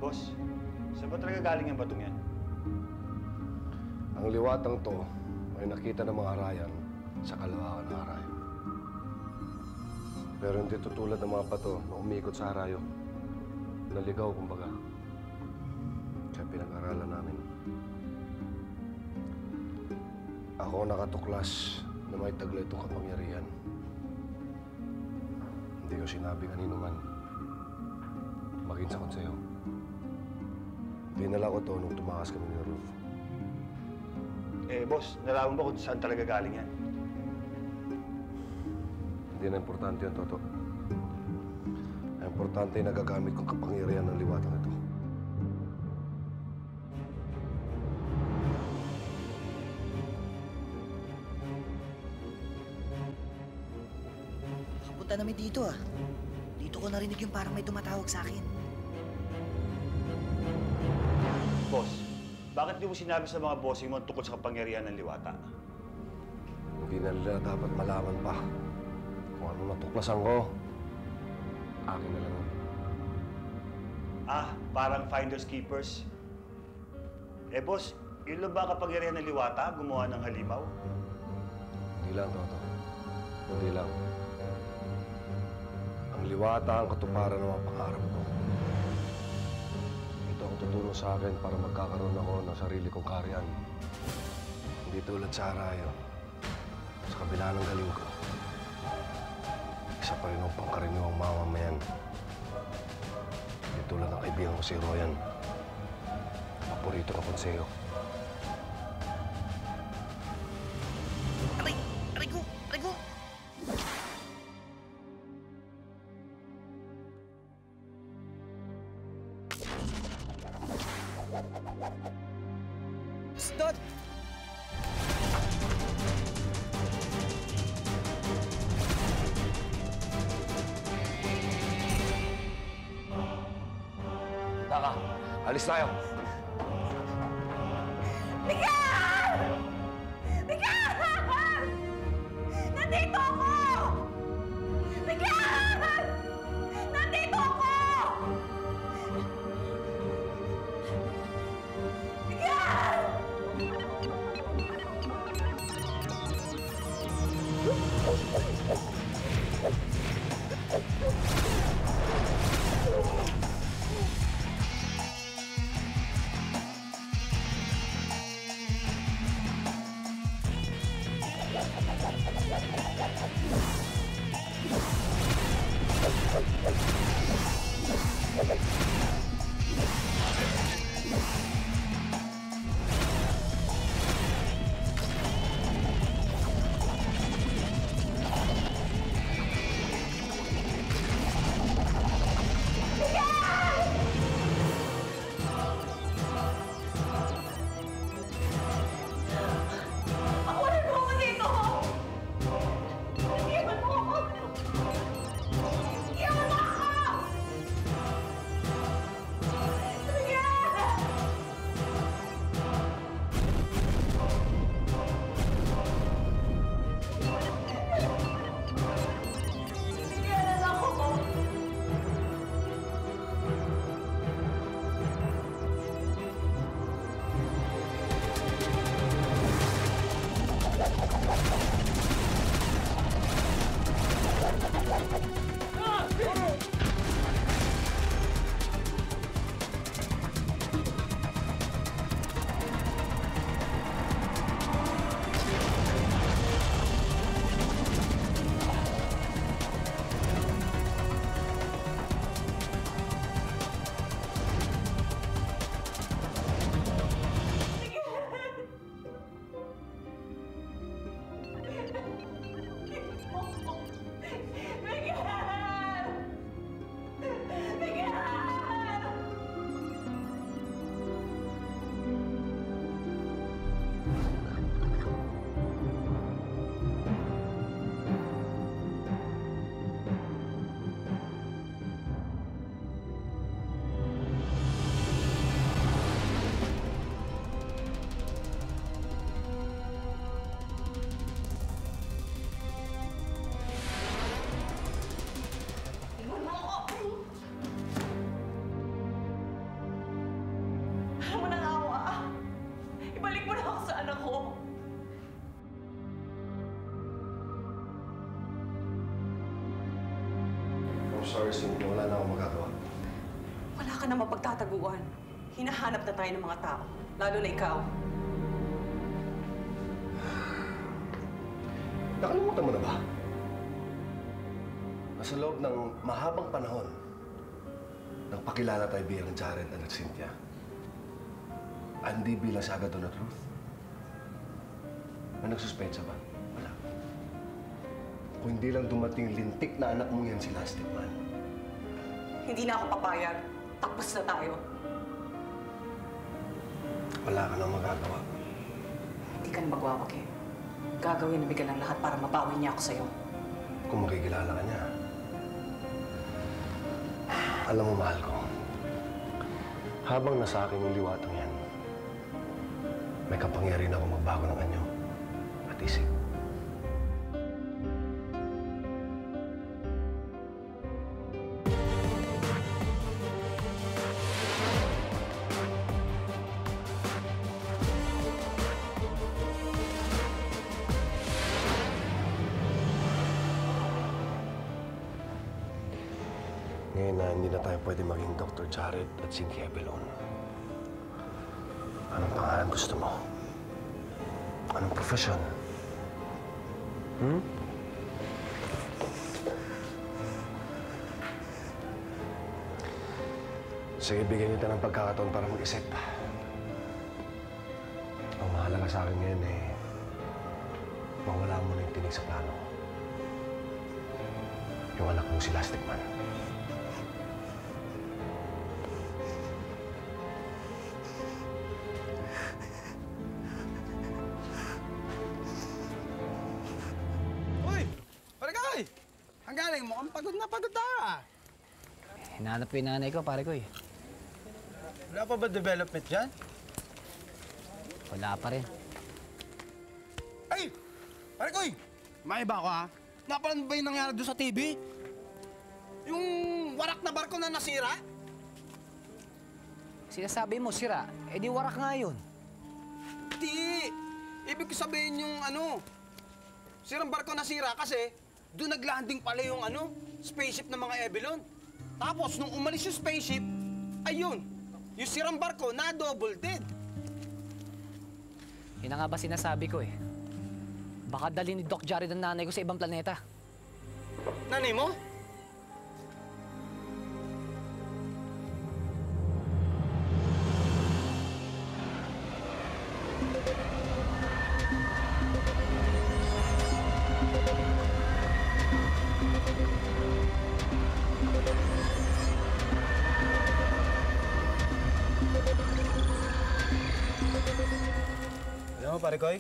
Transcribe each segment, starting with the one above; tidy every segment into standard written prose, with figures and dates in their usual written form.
boss. Saan ba talaga galing ang batong yan? Ang liwatang to ay nakita ng mga arayan sa kalawakan ng arayo. Pero hindi tutulad ng mga bato na umikot sa arayo. Naligaw, kumbaga. Kaya pinag-aralan namin. Ako nakatuklas na may taglay itong kapangyarihan. Hindi ko sinabi kanino man. Maging sa konseyo. Dinala ko to nung tumakas kami ni Ruth. Eh, boss, nalaman ba kung saan talaga galing yan? Hindi na importante yun, Toto. Ang importante ay nagagamit kong kapangyarihan ng liwatang ito. Kapunta namin dito ah. Dito ko narinig yung parang may tumatawag sa akin. Boss, bakit di mo sinabi sa mga bossing mo tungkol sa kapangyarihan ng liwata? Hindi na nila dapat malaman pa kung ano natuklasan ko. Akin na lang yun. Ah, parang finders keepers. Eh, boss, yun lang ba ang kapangyarihan ng liwata? Gumawa ng halimaw? Hindi lang, Toto. Hindi lang. Ang liwata ang katuparan ng mga pangarap ko. Ito ang tutulong sa akin para magkakaroon ako ng sarili kong kaharian. Hindi tulad sa arayo. Sa kabila ng galing ko, isa pa rin ang pangkaraniwang mamamayan. Hindi tulad ng kaibigan ko si Royan. Paborito ng konseyo. Aray! Aray ko! Aray ko! Stop! Taka! Alis tayo! Miguel! Miguel! Nandito ako! Miguel! Nandito ako! Miguel! Bigyan mo ng awa. Ibalik mo na ako sa anak ko. I'm sorry, Cynthia. Wala na akong magagawa. Wala ka na mapagtataguan. Hinahanap na tayo ng mga tao. Lalo na ikaw. Nakalimutan mo na ba? Nasa loob ng mahabang panahon, nang pakilala tayo bilang Jared at Cynthia, hindi bilang si Agaton at Ruth. May nagsuspecha ba? Wala. Kung hindi lang dumating lintik na anak mo yan si Lastic Man. Hindi na ako papayag. Tapos na tayo. Wala ka nang magagawa. Hindi ka na magwawagi. Gagawin na bigyan ng lahat para mabawi niya ako sa'yo. Kung makikilala ka niya. Alam mo, mahal ko, habang nasa akin yung liwatang yan, may kapangyarihan ako magbago ng anyo at isip. Ngayon na hindi na tayo pwede maging Dr. Jared at Cynthia Belon. Anong pangalan gusto mo? Anong profesyon? Sige, bigyan niyo tayo ng pagkakataon para mag-isip. Ang mahalaga sa akin ngayon mawala mo na yung tinig sa plano. Yung anak mo si Lastic Man. Ang galing mo, ang pagod na ah. Hinahanap ko yung nanay ko, pare ko eh. Wala pa ba development dyan? Wala pa rin. Ay! Pare ko maiba ko ha? Napanood ba yung nangyari doon sa TV? Yung warak na barko na nasira? Sinasabi mo, sira. Eh di warak nga yun. Di! Ibig sabihin yung sirang barko nasira kasi doon naglanding pala yung spaceship ng mga Ebelon. Tapos, nung umalis yung spaceship, ayun, yung sirang barko na double dead. Yun na nga ba sinasabi ko eh. Baka dalhin ni Doc Jared ang nanay ko sa ibang planeta. Nanay mo? Alam mo, pare Koy,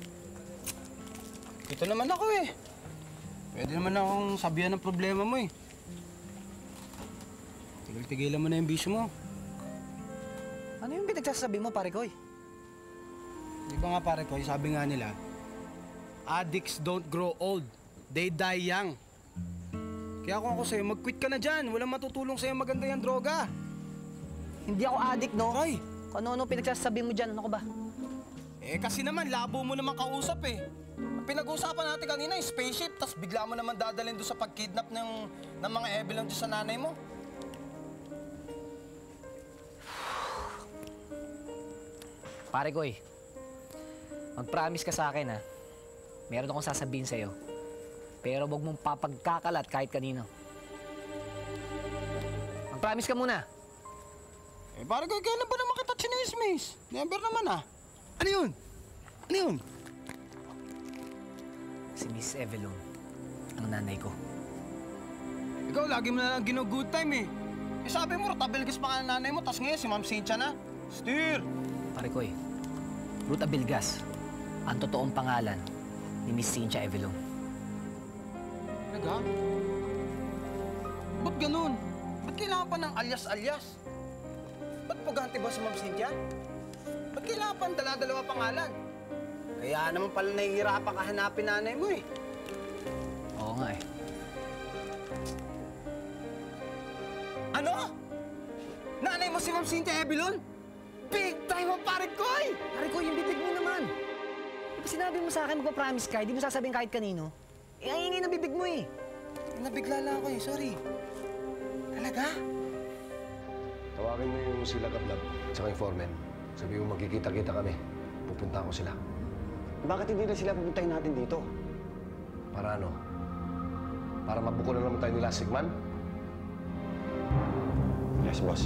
ito naman ako eh. Pwede naman akong sabihan ng problema mo eh. Tigil-tigilan mo na yung bisyo mo. Ano yung pinagsasabi mo, pare ko eh? Di ba nga, pare Koy, sabi nga nila, addicts don't grow old, they die young. Kaya kung ako sa'yo, mag-quit ka na dyan. Walang matutulong sa'yo maganda yung droga. Hindi ako addict, no? Koy! Kung ano-ano pinagsasabi mo dyan, ano ka ba? Eh kasi naman, labo mo naman kausap eh. Pinag-uusapan natin kanina yung spaceship, tapos bigla mo naman dadalhin doon sa pag-kidnap ng mga Ebelon doon sa nanay mo. Pare ko eh. Mag-promise ka sa akin ha. Meron akong sasabihin sa'yo. Pero huwag mong papagkakalat kahit kanino. Mag-promise ka muna. Eh pare ko, kailan ba naman kita chinismis? Never naman ah. Ano yun? Ano yun? Si Miss Evelyn, ang nanay ko. Ikaw, lagi mo na lang gino-good time eh. Eh sabi mo, Rotabilgas pa ka ng nanay mo, tas ngayon si Ma'am Cynthia na. Steer! Pare ko eh, Ruth Abilgas, ang totoong pangalan ni Miss Cynthia Evelyn. Talaga? Ba't ganun? Ba't kailangan pa ng alias-alias? Ba't paghanti ba si Ma'am Cynthia? Ba't kailangan pa ng dala-dalawa pangalan? Kaya naman pala nahihirapan ka hanapin nanay mo eh. Oo nga eh. Ano? Nanay mo si Ma'am Cynthia Evelyn? Big time ang pare Koy! Pare Koy, yung bibig mo naman. Di ba sinabi mo sa akin magpa-promise ka, di mo sasabihin kahit kanino? Eh, ang ingay ng bibig mo eh. Nabigla lang ako eh, sorry. Talaga? Tawagin mo yung sila Gablab, tsaka yung foreman. Sabi mo magkikita-kita kami. Pupunta ko sila. Bakit hindi na sila pupuntahin natin dito? Para ano? Para mabuko na naman tayo nila, Sigman? Yes, boss.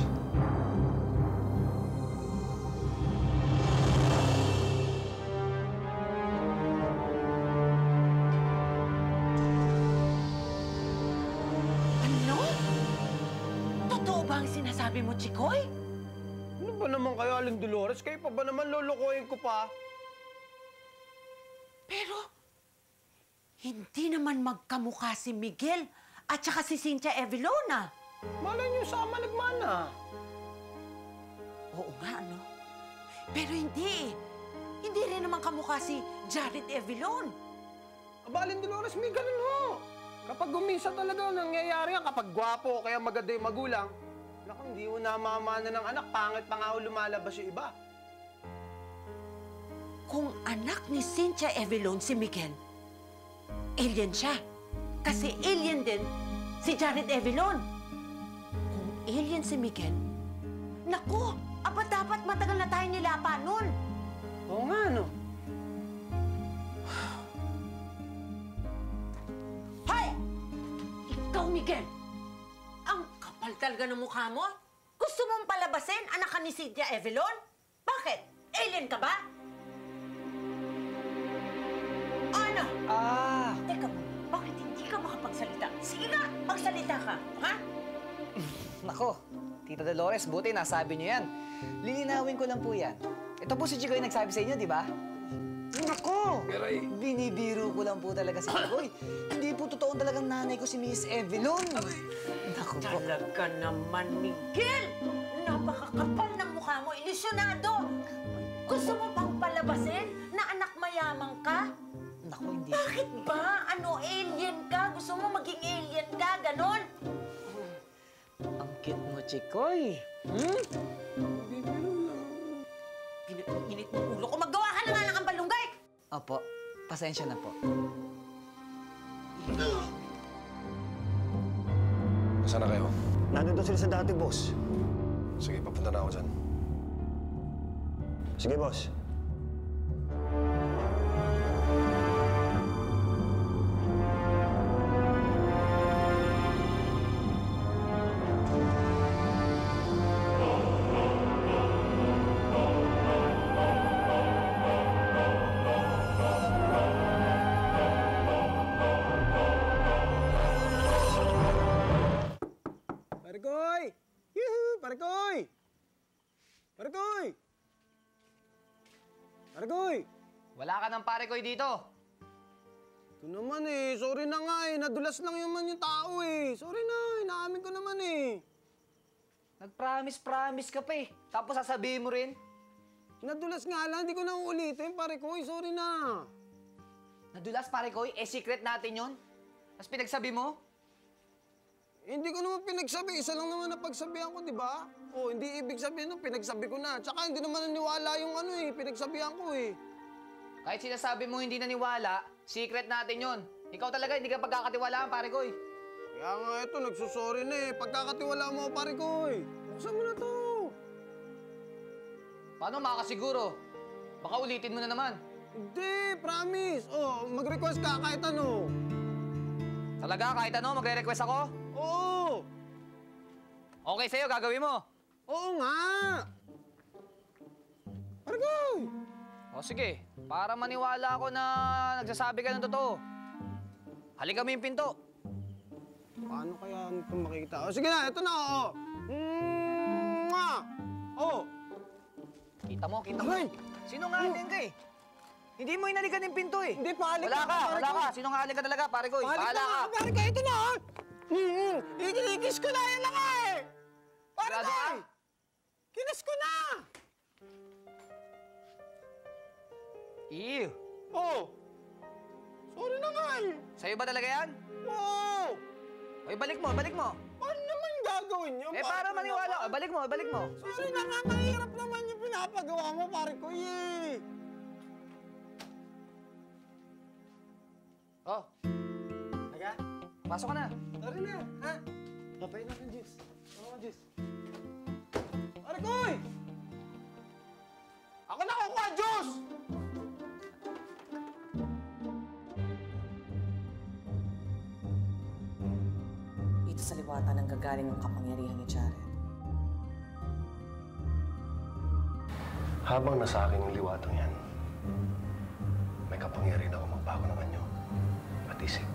Ano? Totoo ba ang sinasabi mo, Chikoy? Ano ba naman kayo, Aling Dolores? Kayo pa ba naman lolokohin ko pa? Pero, hindi naman magkamukha si Miguel at saka si Cynthia Evelona. Malay niyo sama nagmana. Oo nga, ano? Pero hindi eh. Hindi rin naman kamukha si Jared Evelon. Aba, Aling Dolores, may ganun ho. Kapag gumisa talaga, nangyayari yan. Kapag gwapo o kaya maganda yung magulang, naku, hindi ho namamana ng anak. Pangit pa nga ho lumalabas yung iba. Kung anak ni Cynthia Evelon si Miguel, alien siya. Kasi alien din si Jared Evelon. Kung alien si Miguel, naku, aba dapat matagal na tayo nilapa nun. Oo nga, no? Hoy! Ikaw, Miguel! Ang kapal talaga ng mukha mo. Gusto mong palabasin anak ka ni Cynthia Evelon? Bakit? Alien ka ba? Ano? Teka mo, bakit hindi ka makapagsalita? Sige nga, magsalita ka, ha? Nako, Tita Dolores, buti nasabi niyo yan. Lilinawin ko lang po yan. Ito po si Chicoy nagsabi sa inyo, di ba? Nako! Binibiro ko lang po talaga si Chicoy. Hindi po totoong talagang nanay ko si Miss Evelyn. Nako po. Talaga naman, Miguel! Napakakapal ng mukha mo, ilusyonado! Gusto mo bang palabasin na anak mayamang ka? Nako, hindi. Bakit ba? Ano, alien ka? Gusto mo maging alien ka? Ganon? Ang cute mo, Chicoy. Pinainit mo ulo ko. Maggawa ka na nga ng ampalunggay! Opo, pasensya na po. Nasaan na kayo? Nandun sila sa dati, boss. Sige, papunta na ako dyan. Sige, boss. Pare Koy! Yuhu! Pare Koy! Pare Koy! Pare Koy! Wala ka ng pare Koy dito. Ito naman eh. Sorry na nga eh. Nadulas lang yung tao eh. Sorry na. Inaamin ko naman eh. Nag-promise ka pa eh. Tapos sasabihin mo rin. Nadulas nga lang. Hindi ko na uulitin, Pare Koy. Sorry na. Nadulas pare Koy, eh secret natin yon. Tapos pinagsabi mo? Hindi ko naman pinagsabi. Isa lang naman na pagsabihan ko, di ba? O, hindi ibig sabihin nung pinagsabi ko na. Tsaka hindi naman naniwala yung pinagsabihan ko eh. Kahit sinasabi mo hindi naniwala, secret natin yon. Ikaw talaga hindi ka pagkakatiwalaan, pare Koy. Kaya nga ito, nagsusorry na eh. Pagkakatiwala mo, Pare Koy. Buksan mo na to. Paano makakasiguro? Baka ulitin mo na naman. Hindi, promise. Oh, mag-request ka kahit ano. Talaga, kahit ano, magre-request ako? Oo. Okay sa'yo, gagawin mo. Oo nga. Pare Koy. O sige, para maniwala ako na nagsasabi ka ng totoo. Halika mo yung pinto. Paano kaya ito makikita? O, sige na, ito na, oo. Mwah! Oo. Kita mo, kita mo. Aray! Sinungaling ka eh. Hindi mo inalikan yung pinto eh. Hindi, pahalik Wala na ka, ako, wala Pare ka. Koy. Sinungaling ka talaga, pare ko. Pahalik Bahala na ka. ako, Pare Koy. Ito na, oh. Ikinikis ko na, yan lang eh. Pare Sigurado ka? Koy. Kinis ko na. Ew. Oo. Sorry na nga eh. Sa'yo ba talaga yan? Oo. O, balik mo, balik mo. Paano naman gagawin? gagawin nyo? Para maniwala ka. Balik mo, balik mo. Sorry na nga, mahirap naman yung pinapagawa mo, pare ko. Yee! Oh, Aga? pasok ka na. Sorry na, ha? Papayin natin, Jis. Ano ka, Jis? Pare ko, eh! Ako na kukuha, Diyos! Dito sa liwata nang gagaling ang kapangyarihan ni Jared. Habang nasa akin yung liwatang yan, may kapangyarihan ako magbago ng anyo at isip.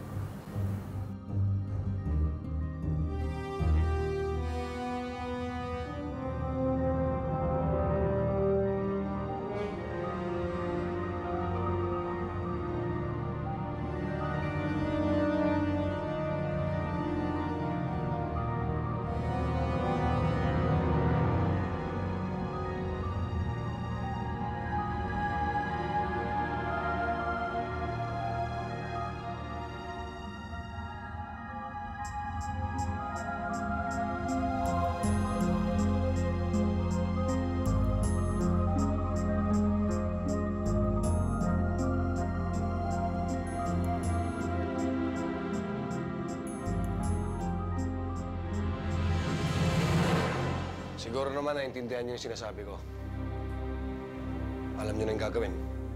Siguro naman naintindihan niyo yung sinasabi ko. Alam niyo na yung gagawin.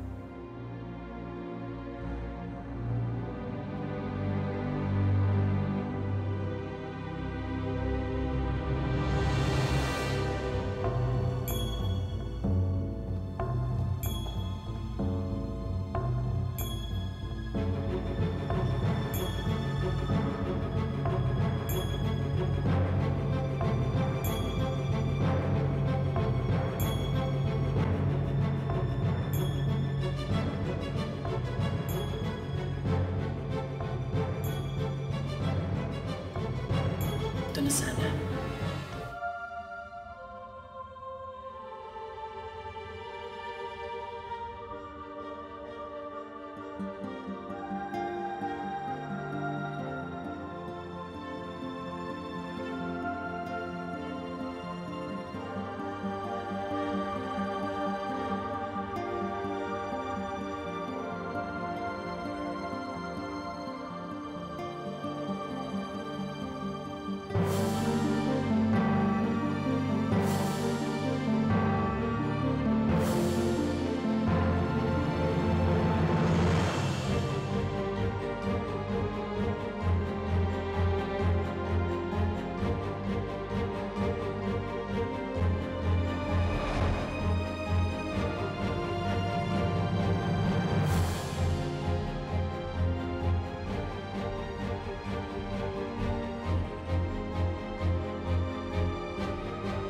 Ito na sana.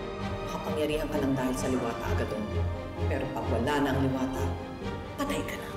Kapangyarihan ka lang dahil sa liwata agad. Pero pag wala na ang liwata, patay ka na.